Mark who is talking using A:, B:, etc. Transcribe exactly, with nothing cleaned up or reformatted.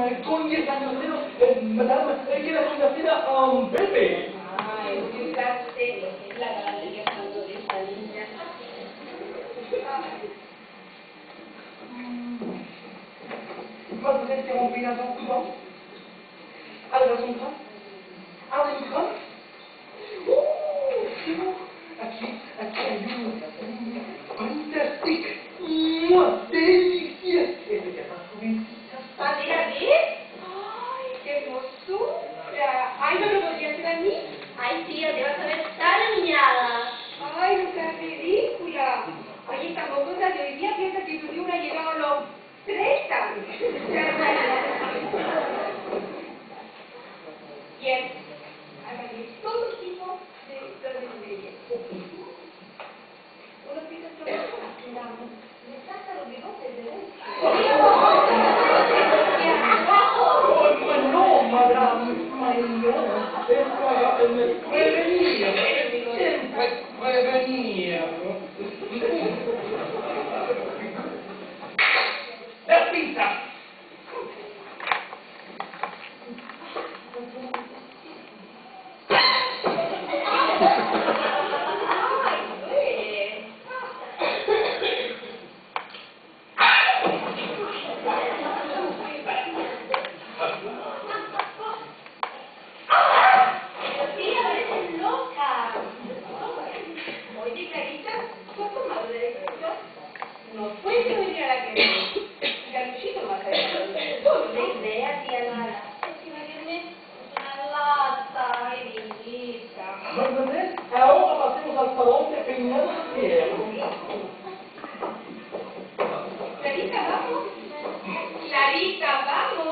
A: con diez años menos, eh, madame, eh, quiere convertir a un bebé.
B: Ay, fíjate lo que es la galería cuando de esta niña.
A: Vous êtes interrompu d'un temps coupant. Alors, son train. Ah, on a une train. Oh, c'est bon. Aqui, aqui, aqui. Fantastique. Mouah, délicieux. Et c'est bien trouvé.
B: ¿Podría ver? Ay, qué hermosura. Ay, ¿no lo podría hacer a mí? Ay, tía, te vas a ver tan niñada. Ay, no seas ridícula. Ay, esta mocosa de hoy día piensa que tu libro ha llegado a los treinta. Bien, hágale todo tipo de historias de belleza. Uno piensa que me trata los bigotes de él.
A: Oh, no, madame, no. Es para prevenir. Siempre prevenir. La pizza.
B: No puede venir a la que Galuchito más allá. De idea, tía Lara. Es que va a quererme una lata, Elenita.
A: Mademoiselle, ahora pasemos al salón de financiero.
B: Clarita, vamos. Clarita, vamos.